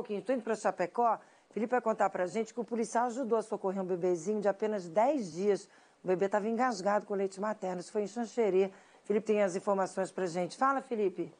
Estou indo para Chapecó. Felipe vai contar para a gente que o policial ajudou a socorrer um bebezinho de apenas 10 dias. O bebê estava engasgado com leite materno. Isso foi em Xanxerê. Felipe tem as informações para a gente. Fala, Felipe.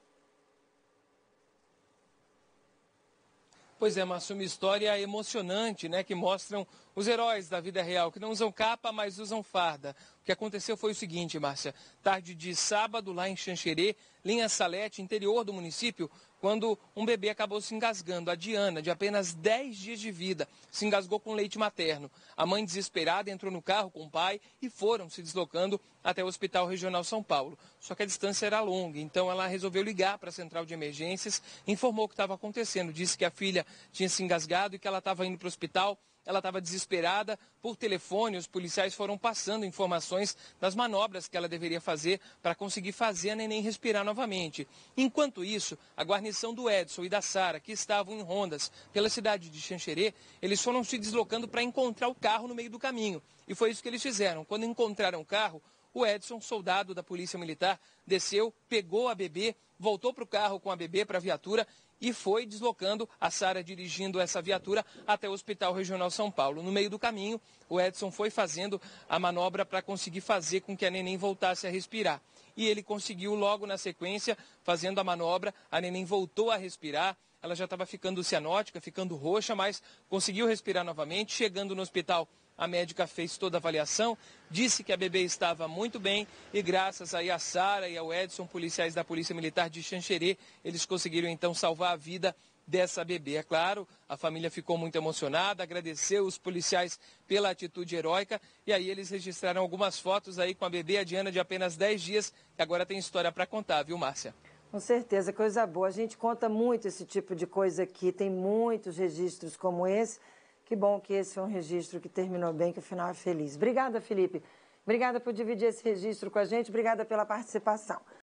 Pois é, Márcio, uma história emocionante, né, que mostram os heróis da vida real, que não usam capa, mas usam farda. O que aconteceu foi o seguinte, Márcia, tarde de sábado, lá em Xanxerê, linha Salete, interior do município, quando um bebê acabou se engasgando. A Diana, de apenas 10 dias de vida, se engasgou com leite materno. A mãe, desesperada, entrou no carro com o pai e foram se deslocando até o Hospital Regional São Paulo. Só que a distância era longa, então ela resolveu ligar para a central de emergências, informou o que estava acontecendo, disse que a filha tinha se engasgado e que ela estava indo para o hospital. Ela estava desesperada. Por telefone, os policiais foram passando informações das manobras que ela deveria fazer para conseguir fazer a neném respirar novamente. Enquanto isso, a guarnição do Edson e da Sara, que estavam em rondas pela cidade de Xanxerê, eles foram se deslocando para encontrar o carro no meio do caminho. E foi isso que eles fizeram. Quando encontraram o carro, o Edson, soldado da Polícia Militar, desceu, pegou a bebê, voltou para o carro com a bebê para a viatura e foi deslocando a Sara, dirigindo essa viatura até o Hospital Regional São Paulo. No meio do caminho, o Edson foi fazendo a manobra para conseguir fazer com que a neném voltasse a respirar. E ele conseguiu logo na sequência, fazendo a manobra, a neném voltou a respirar. Ela já estava ficando cianótica, ficando roxa, mas conseguiu respirar novamente. Chegando no hospital, a médica fez toda a avaliação, disse que a bebê estava muito bem e graças aí a Sara e ao Edson, policiais da Polícia Militar de Xanxerê, eles conseguiram então salvar a vida dessa bebê. É claro, a família ficou muito emocionada, agradeceu os policiais pela atitude heróica e aí eles registraram algumas fotos aí com a bebê, a Diana, de apenas 10 dias, que agora tem história para contar, viu, Márcia? Com certeza, coisa boa. A gente conta muito esse tipo de coisa aqui, tem muitos registros como esse. Que bom que esse foi um registro que terminou bem, que o final é feliz. Obrigada, Felipe. Obrigada por dividir esse registro com a gente. Obrigada pela participação.